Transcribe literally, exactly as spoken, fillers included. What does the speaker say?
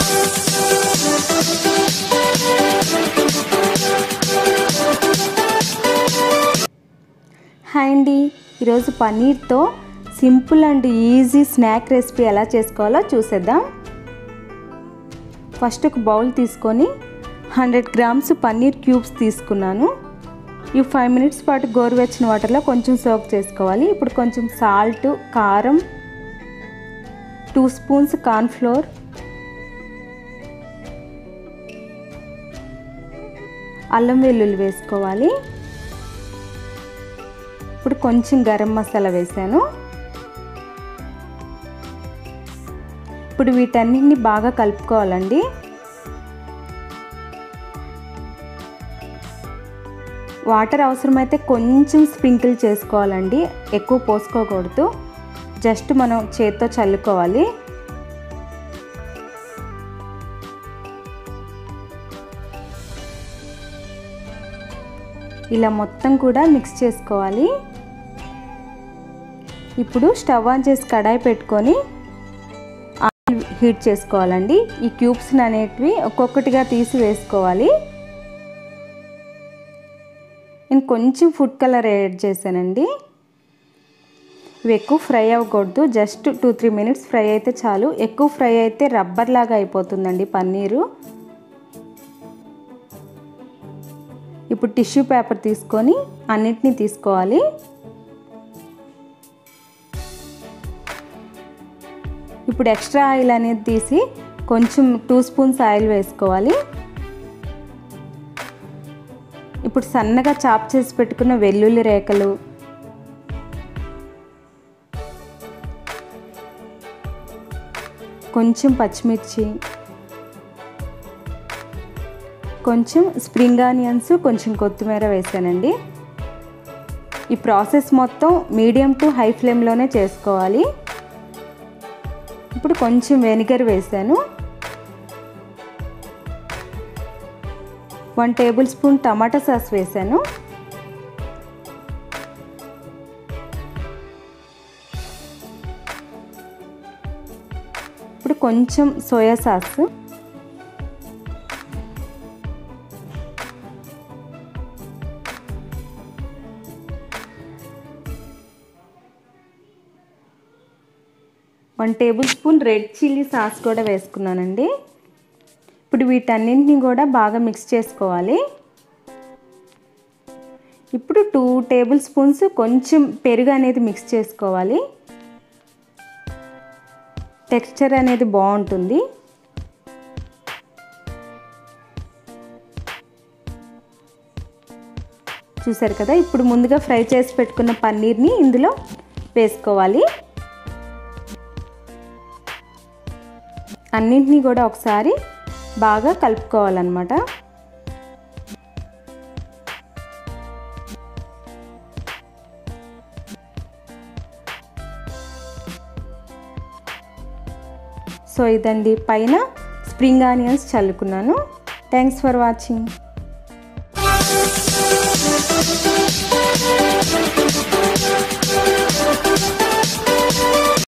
Hi అండి, ఈరోజు పన్నీర్తో simple and easy snack recipe ఎలా చేసుకోవాలో చూసేద్దాం. ఫస్ట్ ఒక బౌల్ తీసుకొని హండ్రెడ్ గ్రామ్స్ పన్నీర్ క్యూబ్స్ తీసుకున్నాను. ఈ ఫైవ్ మినిట్స్ పాటు గోరువెచ్చని వాటర్లో కొంచెం సోక్ చేసుకోవాలి. ఇప్పుడు కొంచెం సాల్ట్, కారం, టూ స్పూన్స్ కార్న్ఫ్లోర్, అల్లం వెల్లుల్లి వేసుకోవాలి. ఇప్పుడు కొంచెం గరం మసాలా వేసాను. ఇప్పుడు వీటన్నిటిని బాగా కలుపుకోవాలండి. వాటర్ అవసరమైతే కొంచెం స్ప్రింకిల్ చేసుకోవాలండి, ఎక్కువ పోసుకోకూడదు. జస్ట్ మనం చేత్తో చల్లుకోవాలి. ఇలా మొత్తం కూడా మిక్స్ చేసుకోవాలి. ఇప్పుడు స్టవ్ ఆన్ చేసి కడాయి పెట్టుకొని ఆయిల్ హీట్ చేసుకోవాలండి. ఈ క్యూబ్స్ అనేటివి ఒక్కొక్కటిగా తీసి వేసుకోవాలి. నేను కొంచెం ఫుడ్ కలర్ యాడ్ చేశానండి. ఇవి ఎక్కువ ఫ్రై అవ్వకూడదు, just two three minutes fry అయితే చాలు. ఎక్కువ ఫ్రై అయితే రబ్బర్ లాగా అయిపోతుందండి పన్నీరు. ఇప్పుడు టిష్యూ పేపర్ తీసుకొని అన్నిటినీ తీసుకోవాలి. ఇప్పుడు ఎక్స్ట్రా ఆయిల్ అనేది తీసి కొంచెం టూ స్పూన్స్ ఆయిల్ వేసుకోవాలి. ఇప్పుడు సన్నగా చాప్ చేసి పెట్టుకున్న వెల్లుల్లి రేఖలు, కొంచెం పచ్చిమిర్చి, కొంచెం స్ప్రింగ్ ఆనియన్స్, కొంచెం కొత్తిమీర వేసానండి. ఈ ప్రాసెస్ మొత్తం మీడియం టు హై ఫ్లేమ్లోనే చేసుకోవాలి. ఇప్పుడు కొంచెం వెనిగర్ వేసాను. One tablespoon tomato sauce వేసాను. ఇప్పుడు కొంచెం soya sauce, one tablespoon red chilli sauce కూడా వేసుకున్నానండి. ఇప్పుడు వీటన్నింటినీ కూడా బాగా మిక్స్ చేసుకోవాలి. ఇప్పుడు టూ టేబుల్ స్పూన్స్ కొంచెం పెరుగు అనేది మిక్స్ చేసుకోవాలి. టెక్స్చర్ అనేది బాగుంటుంది. చూసారు కదా, ఇప్పుడు ముందుగా ఫ్రై చేసి పెట్టుకున్న పన్నీర్ని ఇందులో వేసుకోవాలి. అన్నింటినీ కూడా ఒకసారి బాగా కలుపుకోవాలన్నమాట. సో ఇదండి, పైన స్ప్రింగ్ ఆనియన్స్ చల్లుకున్నాను. Thanks for watching. We'll be right back.